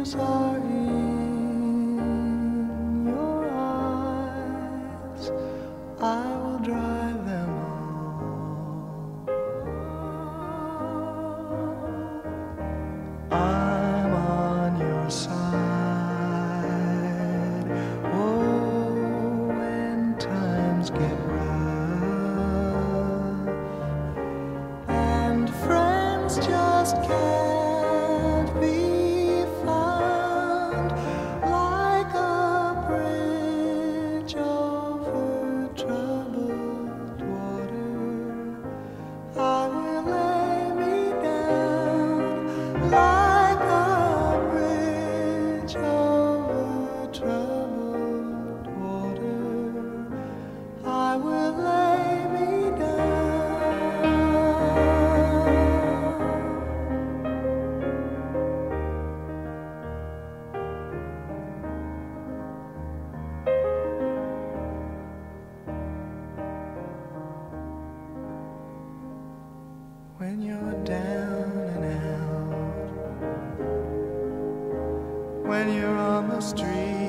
tears are in your eyes, I will dry them all. I'm on your side. Oh, when times get rough and friends just can't be found, like a bridge over troubled water, I will lay me down. Like a bridge over troubled water, I will lay me down. When you're down and out, when you're on the street,